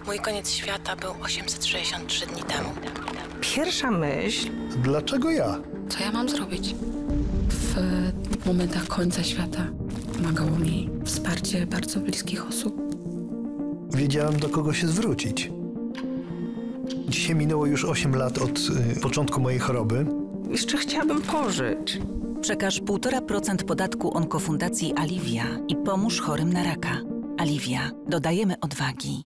Mój koniec świata był 863 dni temu. Pierwsza myśl... Dlaczego ja? Co ja mam zrobić? W momentach końca świata pomagało mi wsparcie bardzo bliskich osób. Wiedziałem, do kogo się zwrócić. Dzisiaj minęło już 8 lat od początku mojej choroby. Jeszcze chciałabym pożyć. Przekaż 1,5% podatku onkofundacji Alivia i pomóż chorym na raka. Alivia. Dodajemy odwagi.